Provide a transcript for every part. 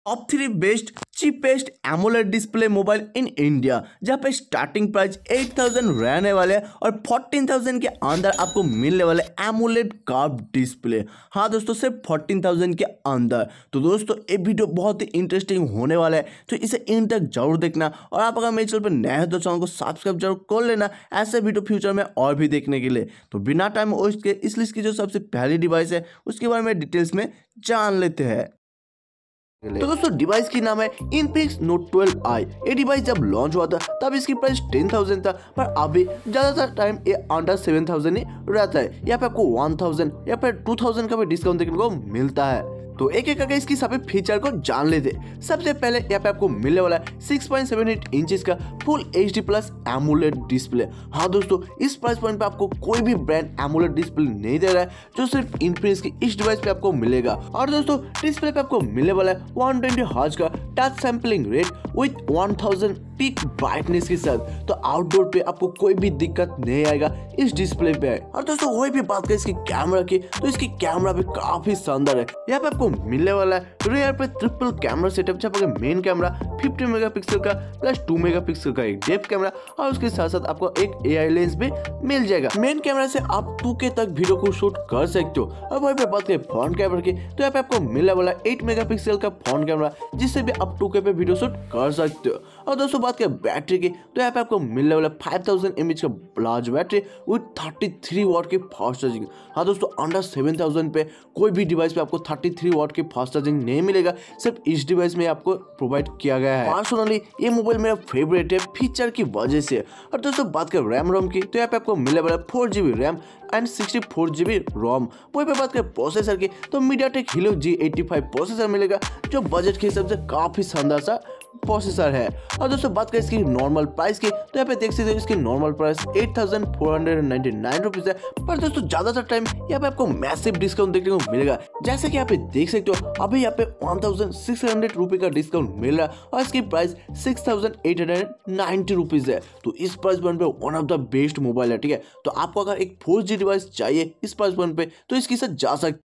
Top 3 best cheapest AMOLED display mobile in India, जहाँ पे starting price 8000 रहने वाले हैं और 14000 के अंदर आपको मिलने वाले एमोलेड कर्व डिस्प्ले। हाँ दोस्तों, सिर्फ 14000 के अंदर। तो दोस्तों ये वीडियो बहुत ही इंटरेस्टिंग होने वाला है, तो इसे इन तक जरूर देखना। और आप अगर मेरे चैनल पर नए हैं तो चैनल को सब्सक्राइब जरूर कर लेना, ऐसे वीडियो फ्यूचर में और भी देखने के लिए। तो बिना टाइम वेस्ट के इस लिस्ट की जो सबसे पहली डिवाइस है उसके बारे में डिटेल्स में जान लेते हैं। तो दोस्तों डिवाइस की नाम है इनफिनिक्स नोट 12i। ये डिवाइस जब लॉन्च हुआ था तब इसकी प्राइस 10000 था, पर अभी ज्यादातर टाइम ये अंडर 7000 ही रहता है। यहाँ पे आपको 1000 या फिर 2000 का भी डिस्काउंट देखने को मिलता है। तो एक एक करके इसकी सभी फीचर को जान लेते। सबसे पहले यहाँ पे आपको मिलने वाला है 6.78 इंचेस का full HD plus AMOLED display. हाँ दोस्तों, इस प्राइस पॉइंट पे आपको कोई भी ब्रांड एमोलेड डिस्प्ले नहीं दे रहा है, जो सिर्फ इनफिनिक्स की इस डिवाइस पे आपको मिलेगा। और दोस्तों डिस्प्ले पे आपको मिलने वाला है 120 हर्ट्ज का touch sampling rate with 1000 peak brightness के साथ। तो आउटडोर पे आपको कोई भी दिक्कत नहीं आएगा इस डिस्प्ले पे। और दोस्तों वही भी बात करें इसकी कैमरा की, तो इसकी कैमरा भी काफी शानदार है। यहाँ पे आपको मिलने वाला है रियर पे ट्रिपल कैमरा सेटअप, जहाँ पर मेन कैमरा 50 मेगापिक्सल का प्लस 2 मेगापिक्सल का एक डेप्थ कैमरा, और उसके साथ साथ आपको एक AI लेंस भी मिल जाएगा। मेन कैमरा से आप 2K तक वीडियो को शूट कर सकते हो। और वही पे बात करें फ्रंट कैमरा की, तो यहाँ पे आपको मिलने वाला 8 मेगापिक्सल का फ्रंट कैमरा, जिससे भी आप 2K पे वीडियो शूट कर सकते हो। और दोस्तों बात करें बैटरी की, तो यहाँ पे आपको मिलने वाला 5000 mAh का लार्ज बैटरी विथ 33 वॉट की फास्ट चार्जिंग। हाँ दोस्तों, अंडर 7000 पे कोई भी डिवाइस पे आपको 33 वॉट की फास्ट चार्जिंग नहीं मिलेगा, सिर्फ इस डिवाइस में आपको प्रोवाइड किया गया है। पर्सनली ये मोबाइल मेरा फेवरेट है फीचर की वजह से। और दोस्तों बात करें रैम रोम की, तो यहाँ पे आपको मिलने वाला 4GB रैम एंड 64GB रोम। वही पे बात करें प्रोसेसर की, तो MediaTek Helio G85 प्रोसेसर मिलेगा, जो बजट के हिसाब से काफी शानदार सा प्रोसेसर है। और दोस्तों बात करें इसकी नॉर्मल प्राइस की, तो यहाँ पे देख सकते हो इसकी नॉर्मल प्राइस 8499 रुपीज है। पर दोस्तों ज्यादातर टाइम यहाँ पे आपको मैसिव डिस्काउंट देखने को मिलेगा। जैसे कि यहाँ पे देख सकते हो अभी यहाँ पे 1600 रुपए का डिस्काउंट मिल रहा है, और इसकी प्राइस 6890 रुपीज है। तो इस प्राइस पॉइंट पे one of the best mobile है, ठीक है। तो आपको अगर एक 4G डिवाइस चाहिए इस प्राइस पॉइंट पे, तो इसके साथ जा सकते।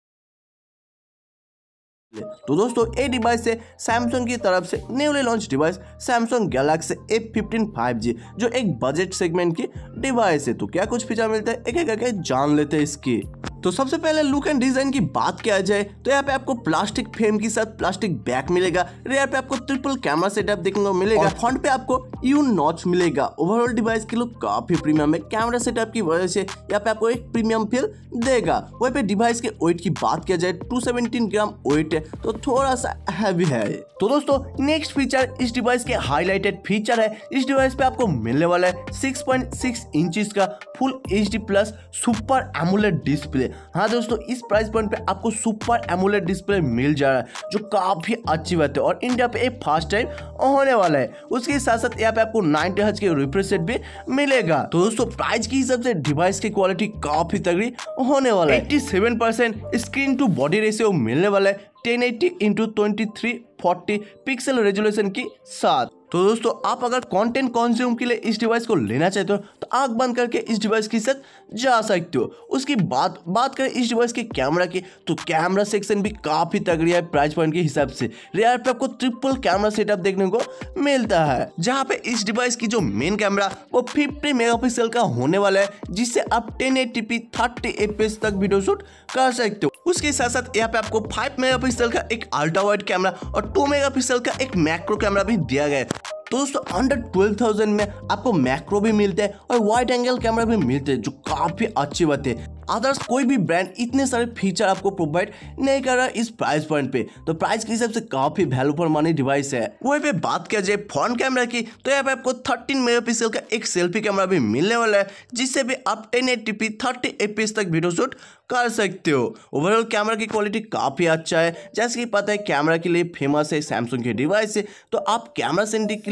तो दोस्तों ये डिवाइस है सैमसंग की तरफ से newly launch device Samsung Galaxy A15 5G, जो एक बजट सेगमेंट की डिवाइस है। तो क्या कुछ फीचर मिलते हैं एक एक करके जान लेते हैं इसकी। तो सबसे पहले लुक एंड डिजाइन की बात किया जाए, तो यहाँ पे आपको प्लास्टिक फ्रेम के साथ प्लास्टिक बैक मिलेगा। रियर पे आपको ट्रिपल कैमरा सेटअप देखने को मिलेगा, और फ्रंट पे आपको यू नॉच मिलेगा। ओवरऑल डिवाइस की लुक काफी प्रीमियम है, कैमरा सेटअप की वजह से यहाँ पे आपको एक प्रीमियम फील देगा। वहीं पे डिवाइस के वेट की बात किया जाए 217 ग्राम वेट है, तो थोड़ा सा हैवी है। तो दोस्तों नेक्स्ट फीचर इस डिवाइस के हाईलाइटेड फीचर है। इस डिवाइस पे आपको मिलने वाला है 6.6 इंचेस का full HD plus super AMOLED display. हाँ दोस्तों, इस प्राइस पॉइंट पे आपको सुपर एमोलेड डिस्प्ले मिल जा रहा है, जो काफी अच्छी बात है, और इंडिया पे एक फर्स्ट टाइम होने वाला है। उसके साथ साथ यहाँ पे आपको 90 हर्ट्ज के रिफ्रेश रेट भी मिलेगा। तो दोस्तों प्राइस के हिसाब से डिवाइस की क्वालिटी काफी तगड़ी होने वाला है। 87% स्क्रीन टू बॉडी रेशियो मिलने वाला है 1080x2340 पिक्सल रेजोल्यूशन के साथ। तो दोस्तों आप अगर कंटेंट कंज्यूम के लिए इस डिवाइस को लेना चाहते हो, तो आंख बंद करके इस डिवाइस के साथ जा सकते हो। उसकी बात करें इस डिवाइस के कैमरा की, तो कैमरा सेक्शन भी काफी तगड़ी है प्राइस पॉइंट के हिसाब से। रियर पे आपको ट्रिपल कैमरा सेटअप देखने को मिलता है, जहां पे इस डिवाइस की जो मेन कैमरा वो 50 मेगापिक्सल का होने वाला है, जिससे आप 1080p 30 fps तक वीडियो शूट कर सकते हो। उसके साथ साथ यहाँ पे आपको 5 मेगापिक्सल का एक अल्ट्रा वाइड कैमरा और 2 मेगापिक्सल का एक मैक्रो कैमरा भी दिया गया है। तो दोस्तों अंडर 12000 में आपको मैक्रो भी मिलते हैं और वाइड एंगल कैमरा भी मिलते हैं, जो काफी अच्छी बात है। अदर्स कोई भी ब्रांड इतने सारे फीचर आपको प्रोवाइड नहीं कर रहा इस प्राइस पॉइंट पे, तो प्राइस के हिसाब से काफी वैल्यू फॉर मनी डिवाइस है। वहीं पे बात किया जाए फ्रंट कैमरा की, तो यहाँ पे आपको 13 मेगापिक्सल का एक सेल्फी कैमरा भी मिलने वाला है, जिससे भी आप 1080p 30 fps तक वीडियो शूट कर सकते हो। ओवरऑल कैमरा की क्वालिटी काफी अच्छा है। जैसे कि पता है कैमरा के लिए फेमस है सैमसंग के डिवाइस से, तो आप कैमरा सेंट्रिक के लिए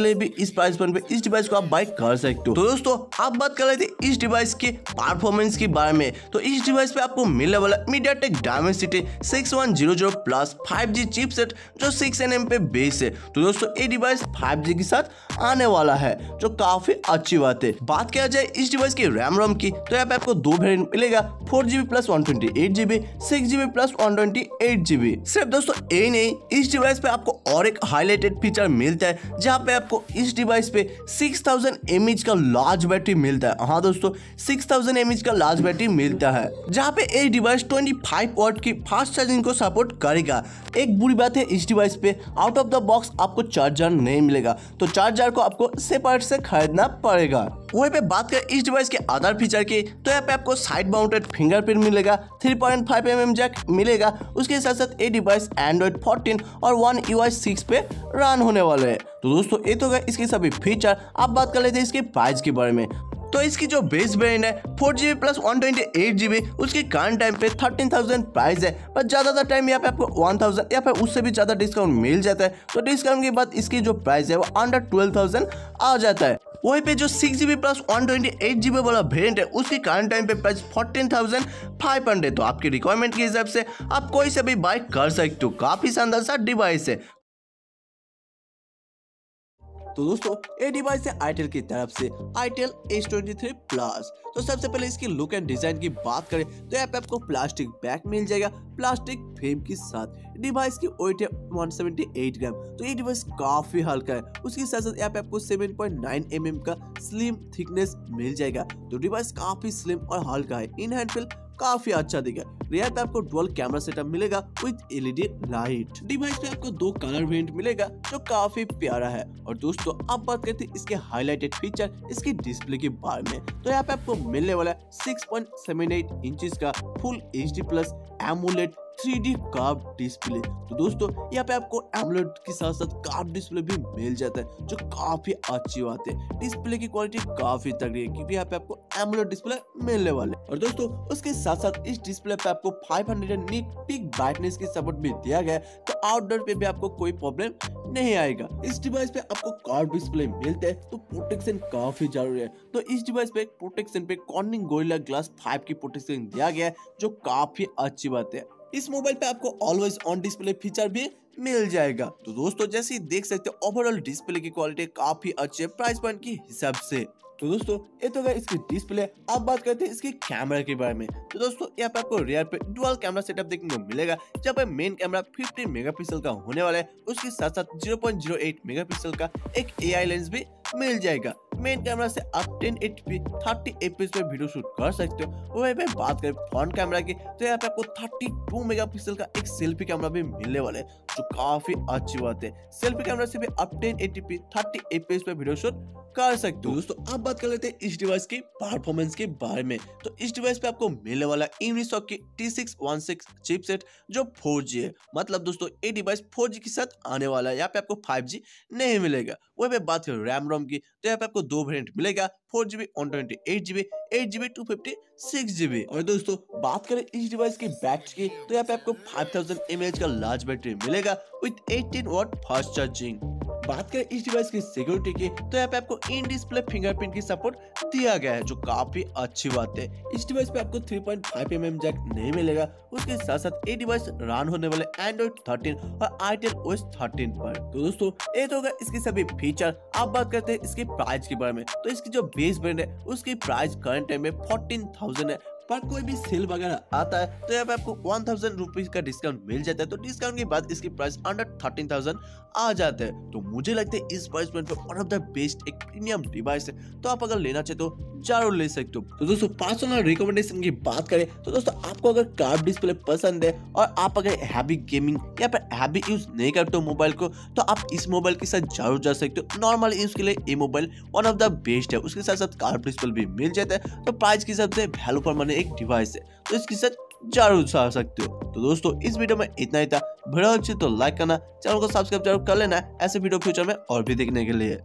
लिए भी इस प्राइस पॉइंट पे इस डिवाइस को आप बाय कर सकते हो। तो दोस्तों आप बात कर रहे थे इस डिवाइस के परफॉर्मेंस के बारे में, तो इस डिवाइस पे आपको मिलने वाला MediaTek Dimensity 6100 plus 5G chipset जो 6nm पे बेस है। तो दोस्तों ये डिवाइस 5G के साथ आने वाला है जो काफी अच्छी बात है। बात किया जाए इस डिवाइस की रैम रोम की, तो यहाँ पे आपको दो वेरिएंट मिलेगा, 4GB plus 128GB, 6GB plus 128GB। सिर्फ दोस्तों यही नहीं, इस डिवाइस पे आपको और एक हाईलाइटेड फीचर मिलता है जहाँ पे आपको इस डिवाइस पे 6000 mAh का लार्ज बैटरी मिलता है। हाँ दोस्तों 6000 mAh का लार्ज बैटरी मिलता है, जहाँ पे ये डिवाइस 25 वाट की फास्ट चार्जिंग को सपोर्ट करेगा। एक बुरी बात है इस डिवाइस पे आउट ऑफ द बॉक्स आपको चार्जर नहीं मिलेगा, तो चार्जर को आपको सेपरेट से खरीदना पड़ेगा। वहीं पे बात करें इस डिवाइस के अदर फीचर की, तो यहाँ पे आपको साइड माउंटेड फिंगरप्रिंट मिलेगा, 3.5mm जैक मिलेगा। उसके साथ साथ ये डिवाइस Android 14 और One UI 6 पे रन होने वाले हैं। तो दोस्तों ये तो गए इसके सभी फीचर। आप बात कर लेते हैं इसके प्राइस के बारे में। तो इसकी जो बेस वेरिएंट है 4GB प्लस 128GB, उसकी करंट टाइम पे 13,000 प्राइस है, पर ज़्यादातर टाइम यहाँ पे आपको 1000 या फिर उससे भी ज़्यादा डिस्काउंट मिल जाता है। तो डिस्काउंट के बाद इसकी जो प्राइस है वो अंडर 12,000 आ जाता है। वहीं पे जो 6GB प्लस 128GB वाला वेरिएंट है उसकी करंट टाइम पे प्राइस 14,500। तो आपकी रिक्वायरमेंट के हिसाब से आप कोई से भी बाय कर सकते हो। काफ़ी शानदार सा डिवाइस है। तो दोस्तों ये डिवाइस है आईटेल की तरफ से आईटेल H23 प्लस। तो सबसे पहले इसकी लुक एंड डिजाइन की बात करें तो यहाँ पे आपको प्लास्टिक बैक मिल जाएगा प्लास्टिक फ्रेम के साथ। डिवाइस की वेट है 178 ग्राम। तो ये डिवाइस काफी हल्का है। उसके साथ साथ यहाँ पे आपको 7.9mm का स्लिम थिकनेस मिल जाएगा। तो डिवाइस काफी स्लिम और हल्का है। इन हैंड फील काफी अच्छा दिखा। रियर पे आपको डुअल कैमरा सेटअप मिलेगा विद एलईडी लाइट। डिवाइस पे आपको दो कलर वेरिएंट मिलेगा जो काफी प्यारा है। और दोस्तों अब बात करते हैं इसके हाईलाइटेड फीचर इसकी डिस्प्ले के बारे में। तो यहाँ पे आपको मिलने वाला 6.78 इंचेस का full HD plus AMOLED 3D curve display. तो दोस्तों यहाँ पे आपको एमोलेड के साथ साथ कर्व डिस्प्ले भी मिल जाता है जो काफी अच्छी बात है। डिस्प्ले की क्वालिटी काफी तगड़ी है क्योंकि यहाँ पे आपको एमोलेड डिस्प्ले मिलने वाले। और दोस्तों उसके साथ साथ इस डिस्प्ले पे आपको 500 नीट पीक ब्राइटनेस की सपोर्ट भी दिया गया है। तो आउटडोर पे भी आपको कोई प्रॉब्लम नहीं आएगा। इस डिवाइस पे आपको कर्व डिस्प्ले मिलते हैं तो प्रोटेक्शन काफी जरूरी है। तो इस डिवाइस पे प्रोटेक्शन पे कॉर्निंग गोरिल्ला ग्लास 5 की प्रोटेक्शन दिया गया है जो काफी अच्छी बात है। इस मोबाइल पे आपको ऑलवेज ऑन डिस्प्ले फीचर भी मिल जाएगा। तो दोस्तों जैसे ही देख सकते हो ओवरऑल डिस्प्ले की क्वालिटी काफी अच्छी है प्राइस पॉइंट के हिसाब से। तो दोस्तों ये तो इसकी डिस्प्ले। अब बात करते हैं इसके कैमरा के बारे में। तो दोस्तों यहाँ पे आपको रियर पे डुअल कैमरा सेटअप देखने को मिलेगा जहाँ पे मेन कैमरा 15 मेगापिक्सल का होने वाला है। उसके साथ साथ 0.08 मेगापिक्सल का एक AI लेंस भी मिल जाएगा। मेन कैमरा से आप 1080p 30 fps पे वीडियो शूट कर सकते हो। वहीं पे बात करें फ्रंट कैमरा की तो यहाँ पे आपको 32 मेगापिक्सल का एक सेल्फी कैमरा भी मिलने वाला है जो काफी अच्छी बात है। सेल्फी कैमरा से भी आप 1080p 30 fps पे वीडियो शूट कर सकते हो। दोस्तों अब बात कर लेते हैं इस डिवाइस की परफॉर्मेंस के बारे में। तो इस डिवाइस पे आपको मिलने वाला Unisoc की T616 चिपसेट जो 4G है। मतलब दोस्तों ये डिवाइस 4G के साथ आने वाला है। यहाँ पे आपको 5G नहीं मिलेगा। वहीं पे बात करें रैम रोम की तो यहाँ पे आपको दो वेरिएंट मिलेगा 4GB 128GB 8GB 256GB। और दोस्तों बात करें इस डिवाइस की बैटरी की तो यहाँ पे आपको 5000 mAh का लार्ज बैटरी मिलेगा विद 18 वाट फास्ट चार्जिंग। बात करें इस डिवाइस की सिक्योरिटी की तो यहाँ पे आपको इन डिस्प्ले फिंगरप्रिंट की सपोर्ट दिया गया है जो काफी अच्छी बात है। इस डिवाइस पे आपको 3.5mm जैक नहीं मिलेगा। उसके साथ साथ ये डिवाइस रन होने वाले Android 13 और आईटेल OS 13 पर। तो दोस्तों ये तो होगा इसके सभी फीचर। आप बात करते हैं इसके प्राइस के बारे में। तो इसकी जो बेस ब्रांड है उसकी प्राइस करंट टाइम में 14,000 है। पर कोई भी सेल वगैरह आता है तो यहाँ पे आपको 1000 रुपीज का डिस्काउंट मिल जाता है। तो डिस्काउंट के बाद इसकी प्राइस अंडर 13,000 आ जाता है। तो मुझे लगता है इस प्राइस पॉइंट पे वन ऑफ द बेस्ट एक प्रीमियम डिवाइस है। तो आप अगर लेना चाहे तो जरूर ले सकते हो। तो दोस्तों पर्सनल रिकमेंडेशन की बात करें तो दोस्तों आपको अगर कर्व डिस्प्ले पसंद है और आप अगर हैवी गेमिंग या फिर हैवी यूज नहीं करते हो मोबाइल को तो आप इस मोबाइल के साथ जरूर जा सकते हो। नॉर्मल यूज के लिए ये mobile one of the best है। उसके साथ साथ कर्व डिस्प्ले भी मिल जाता है। तो प्राइस के हिसाब से वैल्यू फॉर मनी एक डिवाइस है। तो इसके साथ जरूर जा सकते हो। तो दोस्तों इस वीडियो में इतना ही था। वीडियो अच्छी तो लाइक करना, चैनल को सब्सक्राइब जरूर कर लेना ऐसे वीडियो फ्यूचर में और भी देखने के लिए।